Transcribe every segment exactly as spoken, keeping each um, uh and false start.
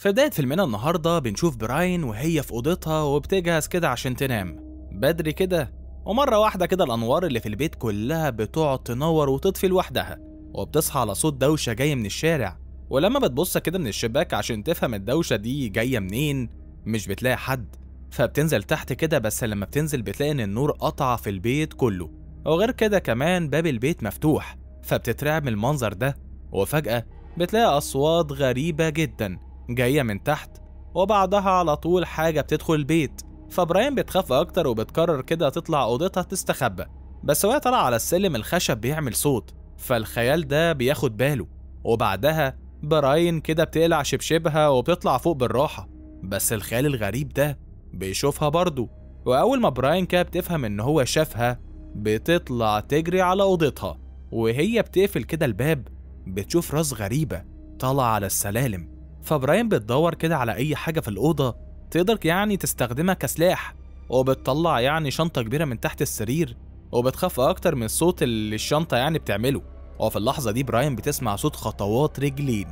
في بداية فيلمنا النهاردة بنشوف براين وهي في أوضتها وبتجهز كده عشان تنام بدري كده، ومرة واحدة كده الأنوار اللي في البيت كلها بتقعد تنور وتطفي لوحدها، وبتصحى على صوت دوشة جاي من الشارع. ولما بتبص كده من الشباك عشان تفهم الدوشة دي جاية منين مش بتلاقي حد، فبتنزل تحت كده، بس لما بتنزل بتلاقي إن النور قطع في البيت كله، وغير كده كمان باب البيت مفتوح، فبتترعب من المنظر ده. وفجأة بتلاقي أصوات غريبة جدا جاية من تحت، وبعدها على طول حاجة بتدخل البيت، فبراين بتخاف أكتر وبتقرر كده تطلع أوضتها تستخبى. بس وهي طالعة على السلم الخشب بيعمل صوت، فالخيال ده بياخد باله، وبعدها براين كده بتقلع شبشبها وبتطلع فوق بالراحة. بس الخيال الغريب ده بيشوفها برضه، وأول ما براين كده بتفهم إن هو شافها بتطلع تجري على أوضتها، وهي بتقفل كده الباب بتشوف راس غريبة طالعة على السلالم. فبراين بتدور كده على أي حاجة في الأوضة تقدر يعني تستخدمها كسلاح، وبتطلع يعني شنطة كبيرة من تحت السرير، وبتخاف أكتر من الصوت اللي الشنطة يعني بتعمله. وفي اللحظة دي براين بتسمع صوت خطوات رجلين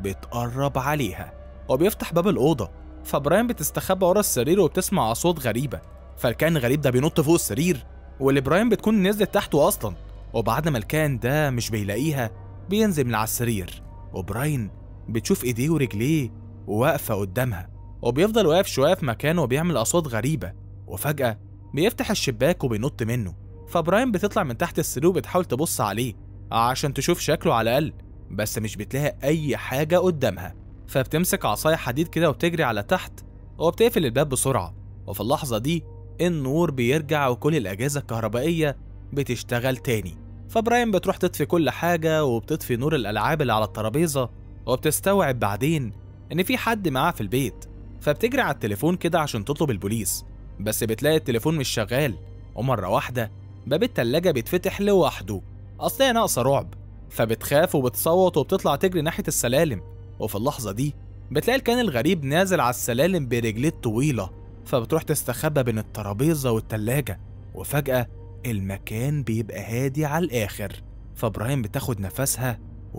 بتقرب عليها، وبيفتح باب الأوضة، فبراين بتستخبى ورا السرير وبتسمع أصوات غريبة، فالكائن الغريب ده بينط فوق السرير، واللي براين بتكون نزلت تحته أصلا. وبعد ما الكائن ده مش بيلاقيها بينزل من على السرير، وبراين بتشوف ايديه ورجليه وواقفة قدامها، وبيفضل واقف شوية في مكانه وبيعمل أصوات غريبة، وفجأة بيفتح الشباك وبينط منه. فبراين بتطلع من تحت السرير وبتحاول تبص عليه عشان تشوف شكله على الأقل، بس مش بتلاقي أي حاجة قدامها، فبتمسك عصاية حديد كده وبتجري على تحت وبتقفل الباب بسرعة. وفي اللحظة دي النور بيرجع وكل الأجهزة الكهربائية بتشتغل تاني، فبراين بتروح تطفي كل حاجة وبتطفي نور الألعاب اللي على الترابيزة، وبتستوعب بعدين إن في حد معاه في البيت، فبتجري على التليفون كده عشان تطلب البوليس، بس بتلاقي التليفون مش شغال. ومرة واحدة باب التلاجة بيتفتح لوحده، أصل هي ناقصة رعب، فبتخاف وبتصوت وبتطلع تجري ناحية السلالم. وفي اللحظة دي بتلاقي الكائن الغريب نازل على السلالم برجليه الطويلة، فبتروح تستخبى بين الترابيزة والتلاجة، وفجأة المكان بيبقى هادي على الآخر، فبراين بتاخد نفسها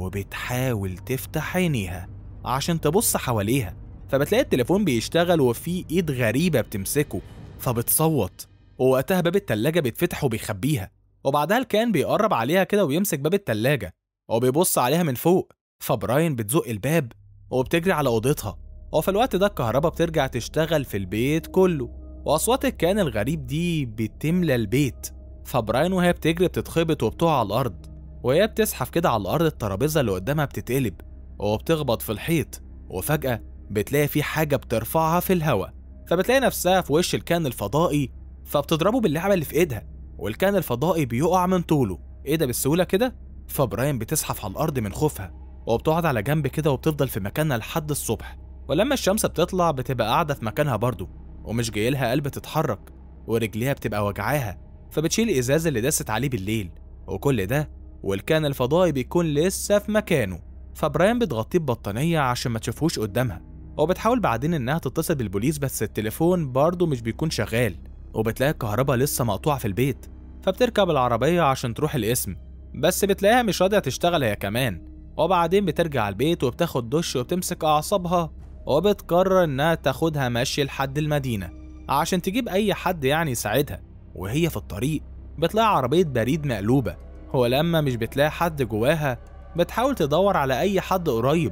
وبتحاول تفتح عينيها عشان تبص حواليها، فبتلاقي التليفون بيشتغل وفي ايد غريبة بتمسكه، فبتصوت، ووقتها باب التلاجة بيتفتح وبيخبيها، وبعدها الكائن بيقرب عليها كده ويمسك باب التلاجة وبيبص عليها من فوق، فبراين بتزق الباب وبتجري على أوضتها. وفي الوقت ده الكهرباء بترجع تشتغل في البيت كله، وأصوات الكائن الغريب دي بتملى البيت، فبراين وهي بتجري بتتخبط وبتقع على الأرض، وهي بتزحف كده على الأرض الترابيزة اللي قدامها بتتقلب وبتخبط في الحيط، وفجأة بتلاقي في حاجة بترفعها في الهواء، فبتلاقي نفسها في وش الكائن الفضائي، فبتضربه باللعبة اللي في ايدها، والكائن الفضائي بيقع من طوله. ايه ده بالسهولة كده؟ فبراين بتزحف على الأرض من خوفها وبتقعد على جنب كده وبتفضل في مكانها لحد الصبح، ولما الشمس بتطلع بتبقى قاعدة في مكانها برضه ومش جايلها قلب تتحرك، ورجليها بتبقى وجعاها، فبتشيل الإزاز اللي داست عليه بالليل، وكل ده والكائن الفضائي بيكون لسه في مكانه. فبراين بتغطيه ببطانية عشان ما تشوفهوش قدامها، وبتحاول بعدين إنها تتصل بالبوليس، بس التليفون برضه مش بيكون شغال، وبتلاقي الكهرباء لسه مقطوعة في البيت، فبتركب العربية عشان تروح القسم، بس بتلاقيها مش راضية تشتغل هي كمان. وبعدين بترجع البيت وبتاخد دش وبتمسك أعصابها، وبتقرر إنها تاخدها مشي لحد المدينة عشان تجيب أي حد يعني يساعدها. وهي في الطريق بتلاقي عربية بريد مقلوبة، ولما مش بتلاقي حد جواها بتحاول تدور على أي حد قريب،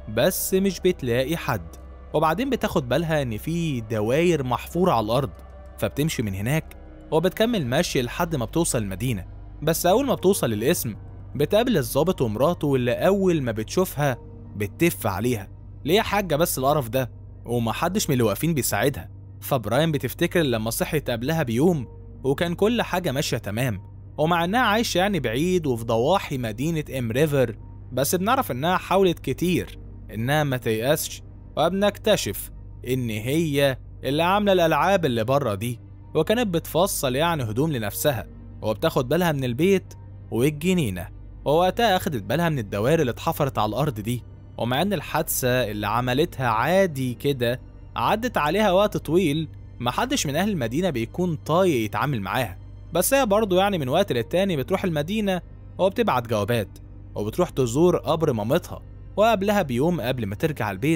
بس مش بتلاقي حد. وبعدين بتاخد بالها إن في دواير محفورة على الأرض، فبتمشي من هناك وبتكمل ماشي لحد ما بتوصل المدينة. بس أول ما بتوصل للقسم بتقابل الضابط ومراته، واللي أول ما بتشوفها بتتف عليها، ليه يا حاجة بس القرف ده، ومحدش من اللي واقفين بيساعدها. فبراين بتفتكر لما صحيت قبلها بيوم وكان كل حاجة ماشية تمام، ومع إنها عايشة يعني بعيد وفي ضواحي مدينة إم ريفر، بس بنعرف إنها حاولت كتير إنها ما تيأسش، وبنكتشف إن هي اللي عاملة الألعاب اللي بره دي، وكانت بتفصل يعني هدوم لنفسها، وبتاخد بالها من البيت والجنينة، ووقتها أخدت بالها من الدوائر اللي اتحفرت على الأرض دي. ومع إن الحادثة اللي عملتها عادي كده عدت عليها وقت طويل، محدش من أهل المدينة بيكون طايق يتعامل معاها، بس هي برضه يعني من وقت للتاني بتروح المدينة وبتبعت جوابات، وبتروح تزور قبر مامتها. وقبلها بيوم قبل ما ترجع البيت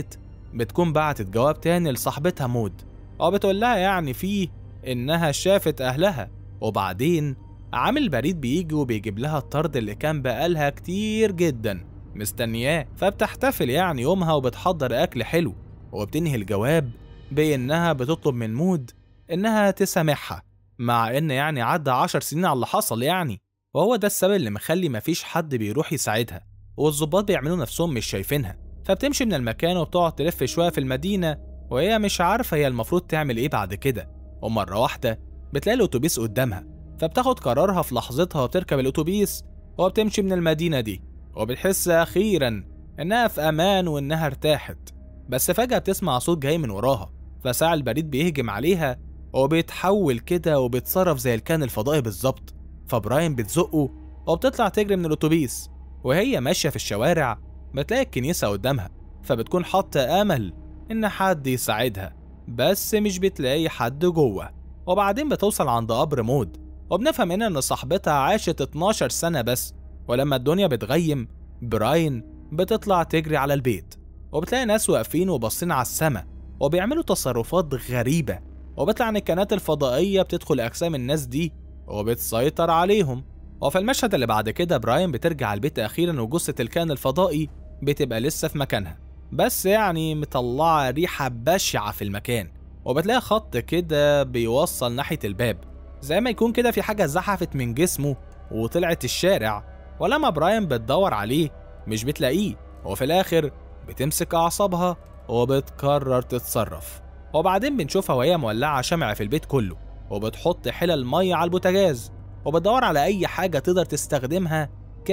بتكون بعتت جواب تاني لصاحبتها مود، وبتقول لها يعني فيه إنها شافت أهلها. وبعدين عامل البريد بيجي وبيجيب لها الطرد اللي كان بقالها كتير جدا مستنياه، فبتحتفل يعني يومها وبتحضر أكل حلو، وبتنهي الجواب بإنها بتطلب من مود إنها تسامحها، مع إن يعني عدى عشر سنين على اللي حصل يعني، وهو ده السبب اللي مخلي مفيش حد بيروح يساعدها، والظباط بيعملوا نفسهم مش شايفينها. فبتمشي من المكان وبتقعد تلف شوية في المدينة وهي مش عارفة هي المفروض تعمل إيه بعد كده. ومرة واحدة بتلاقي الأتوبيس قدامها، فبتاخد قرارها في لحظتها وبتركب الأتوبيس وبتمشي من المدينة دي، وبتحس أخيرا إنها في أمان وإنها ارتاحت. بس فجأة بتسمع صوت جاي من وراها، فساعة البريد بيهجم عليها وبيتحول كده وبيتصرف زي الكائن الفضائي بالظبط. فبراين بتزقه وبتطلع تجري من الأتوبيس، وهي ماشية في الشوارع بتلاقي الكنيسة قدامها، فبتكون حاطة أمل إن حد يساعدها، بس مش بتلاقي حد جوه. وبعدين بتوصل عند قبر مود، وبنفهم هنا إن صاحبتها عاشت اتناشر سنة بس. ولما الدنيا بتغيم براين بتطلع تجري على البيت، وبتلاقي ناس واقفين وباصين على السما وبيعملوا تصرفات غريبة، وبيطلع إن الكائنات الفضائية بتدخل أجسام الناس دي وبتسيطر عليهم. وفي المشهد اللي بعد كده براين بترجع البيت أخيرا، وجثة الكائن الفضائي بتبقى لسه في مكانها، بس يعني مطلعة ريحة بشعة في المكان، وبتلاقي خط كده بيوصل ناحية الباب، زي ما يكون كده في حاجة زحفت من جسمه وطلعت الشارع. ولما براين بتدور عليه مش بتلاقيه، وفي الآخر بتمسك أعصابها وبتقرر تتصرف. وبعدين بنشوفها وهي مولعة شمع في البيت كله، وبتحط حلل مية على البوتاجاز، وبتدور على أي حاجة تقدر تستخدمها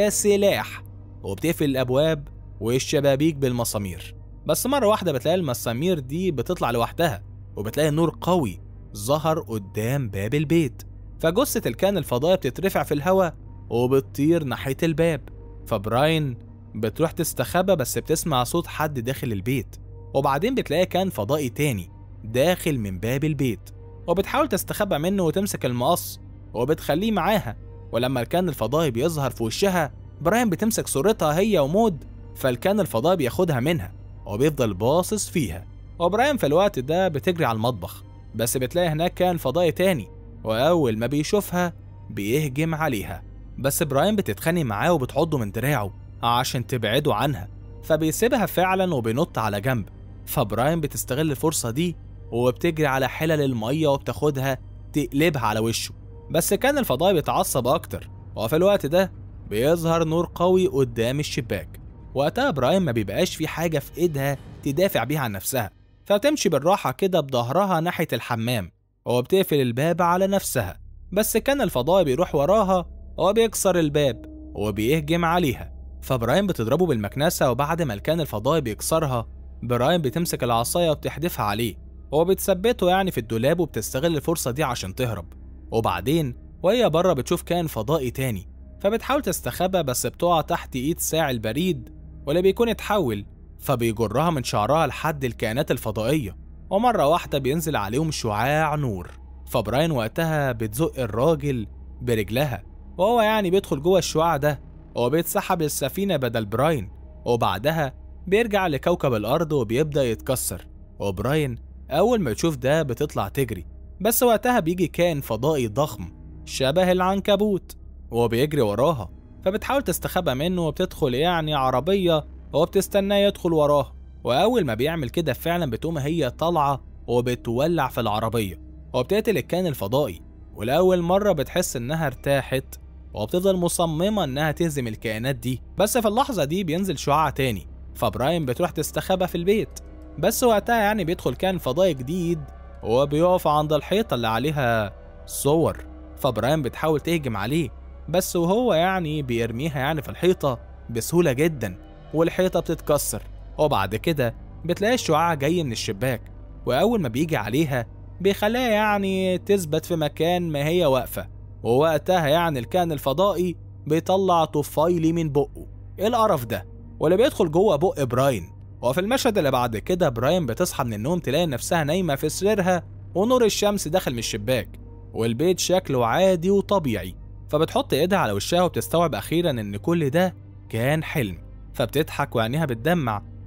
كسلاح، وبتقفل الأبواب والشبابيك بالمسامير. بس مرة واحدة بتلاقي المسامير دي بتطلع لوحدها، وبتلاقي نور قوي ظهر قدام باب البيت، فجثة الكائن الفضائي بتترفع في الهواء وبتطير ناحية الباب. فبراين بتروح تستخبى، بس بتسمع صوت حد داخل البيت، وبعدين بتلاقي كائن فضائي تاني داخل من باب البيت، وبتحاول تستخبى منه وتمسك المقص وبتخليه معاها. ولما الكائن الفضائي بيظهر في وشها براين بتمسك صورتها هي ومود، فالكائن الفضائي بياخدها منها وبيفضل باصص فيها. وبراين في الوقت ده بتجري على المطبخ، بس بتلاقي هناك كائن فضائي تاني، وأول ما بيشوفها بيهجم عليها، بس براين بتتخانق معاه وبتعضه من دراعه عشان تبعده عنها، فبيسيبها فعلا وبينط على جنب. فبراين بتستغل الفرصة دي وبتجري على حلل المية وبتاخدها تقلبها على وشه، بس كان الفضائي بيتعصب أكتر. وفي الوقت ده بيظهر نور قوي قدام الشباك، وقتها براين ما بيبقاش في حاجة في إيدها تدافع بيها عن نفسها، فبتمشي بالراحة كده بظهرها ناحية الحمام وبتقفل الباب على نفسها. بس كان الفضائي بيروح وراها وبيكسر الباب وبيهجم عليها، فبراين بتضربه بالمكنسة، وبعد ما الكائن الفضائي بيكسرها براين بتمسك العصاية وبتحدفها عليه وبتثبته يعني في الدولاب، وبتستغل الفرصة دي عشان تهرب. وبعدين وهي بره بتشوف كائن فضائي تاني، فبتحاول تستخبى بس بتقع تحت ايد ساعي البريد واللي بيكون اتحول، فبيجرها من شعرها لحد الكائنات الفضائية، ومرة واحدة بينزل عليهم شعاع نور. فبراين وقتها بتزق الراجل برجلها، وهو يعني بيدخل جوه الشعاع ده وبيتسحب للسفينة بدل براين، وبعدها بيرجع لكوكب الأرض وبيبدأ يتكسر. وبراين أول ما تشوف ده بتطلع تجري، بس وقتها بيجي كائن فضائي ضخم شبه العنكبوت وبيجري وراها، فبتحاول تستخبى منه وبتدخل يعني عربية وبتستناه يدخل وراها. وأول ما بيعمل كده فعلا بتقوم هي طالعة وبتولع في العربية وبتقتل الكائن الفضائي، ولأول مرة بتحس إنها ارتاحت وبتفضل مصممة إنها تهزم الكائنات دي. بس في اللحظة دي بينزل شعاع تاني، فبراين بتروح تستخبى في البيت، بس وقتها يعني بيدخل كائن فضائي جديد وبيقف عند الحيطة اللي عليها صور. فبراين بتحاول تهجم عليه، بس وهو يعني بيرميها يعني في الحيطة بسهولة جدا والحيطة بتتكسر. وبعد كده بتلاقي الشعاع جاي من الشباك، وأول ما بيجي عليها بيخليها يعني تثبت في مكان ما هي واقفة، ووقتها يعني الكائن الفضائي بيطلع طفيلي من بقه. ايه القرف ده؟ ولا بيدخل جوه بق براين. وفي المشهد اللي بعد كده براين بتصحى من النوم تلاقي نفسها نايمة في سريرها ونور الشمس داخل من الشباك، والبيت شكله عادي وطبيعي. فبتحط ايدها على وشها وبتستوعب اخيرا ان كل ده كان حلم، فبتضحك وعينيها بتدمع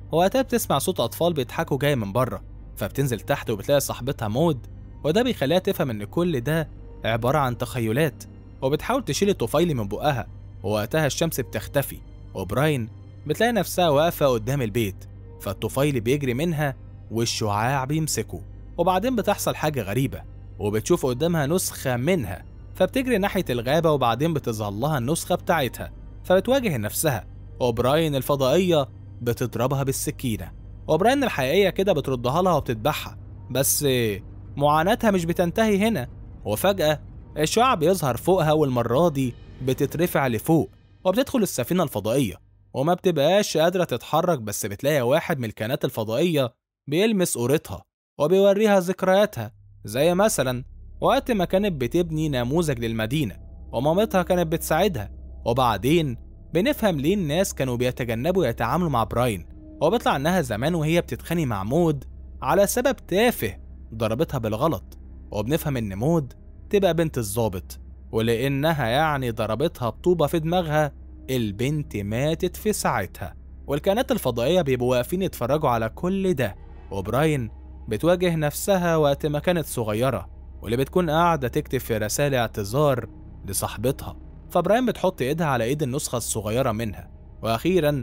وقتها بتسمع صوت أطفال بيضحكوا جاي من بره، فبتنزل تحت وبتلاقي صاحبتها مود، وده بيخليها تفهم إن كل ده عبارة عن تخيلات، وبتحاول تشيل الطفيلي من بقها. ووقتها الشمس بتختفي، وبراين بتلاقي نفسها واقفة قدام البيت، فالطفيلي بيجري منها والشعاع بيمسكه. وبعدين بتحصل حاجة غريبة، وبتشوف قدامها نسخة منها، فبتجري ناحية الغابة، وبعدين بتظهر لها النسخة بتاعتها، فبتواجه نفسها. وبراين الفضائية بتضربها بالسكينة، وبراين الحقيقية كده بتردها لها وبتذبحها. بس معاناتها مش بتنتهي هنا، وفجأة الشعاع بيظهر فوقها، والمرة دي بتترفع لفوق وبتدخل السفينة الفضائية، وما بتبقاش قادرة تتحرك. بس بتلاقي واحد من الكائنات الفضائية بيلمس قورتها وبيوريها ذكرياتها، زي مثلا وقت ما كانت بتبني نموذج للمدينة ومامتها كانت بتساعدها. وبعدين بنفهم ليه الناس كانوا بيتجنبوا يتعاملوا مع براين، وبيطلع انها زمان وهي بتتخانق مع مود على سبب تافه ضربتها بالغلط، وبنفهم ان مود تبقى بنت الضابط، ولانها يعني ضربتها بطوبة في دماغها البنت ماتت في ساعتها. والكائنات الفضائية بيبقوا واقفين يتفرجوا على كل ده، وبراين بتواجه نفسها وقت ما كانت صغيرة، واللي بتكون قاعدة تكتب في رسائل اعتذار لصاحبتها. فبراين بتحط ايدها على ايد النسخة الصغيرة منها، واخيرا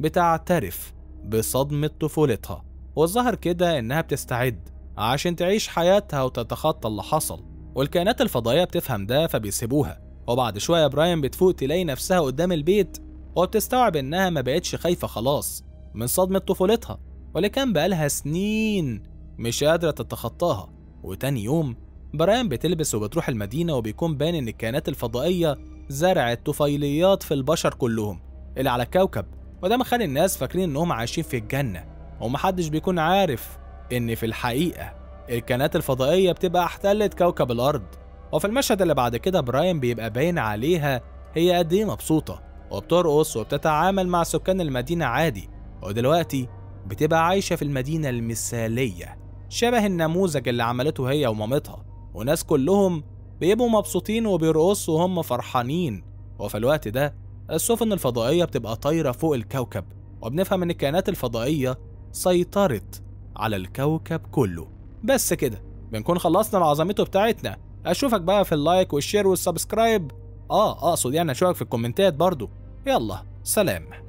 بتعترف بصدمة طفولتها، والظاهر كده انها بتستعد عشان تعيش حياتها وتتخطى اللي حصل. والكائنات الفضائية بتفهم ده فبيسيبوها، وبعد شوية براين بتفوق تلاقي نفسها قدام البيت، وبتستوعب انها ما بقتش خايفة خلاص من صدمة طفولتها واللي كان بقالها سنين مش قادرة تتخطاها. وتاني يوم براين بتلبس وبتروح المدينة، وبيكون باين ان الكائنات الفضائية زرعت طفيليات في البشر كلهم اللي على الكوكب، وده مخلي الناس فاكرين انهم عايشين في الجنة، ومحدش بيكون عارف ان في الحقيقة الكائنات الفضائية بتبقى احتلت كوكب الارض. وفي المشهد اللي بعد كده براين بيبقى باين عليها هي قد ايه مبسوطة، وبترقص وبتتعامل مع سكان المدينة عادي، ودلوقتي بتبقى عايشة في المدينة المثالية شبه النموذج اللي عملته هي ومامتها، وناس كلهم بيبقوا مبسوطين وبيرقصوا وهم فرحانين. وفي الوقت ده السفن الفضائية بتبقى طايرة فوق الكوكب، وبنفهم ان الكائنات الفضائية سيطرت على الكوكب كله. بس كده بنكون خلصنا العظمته بتاعتنا. اشوفك بقى في اللايك والشير والسبسكرايب، اه اقصد يعني اشوفك في الكومنتات برضو. يلا سلام.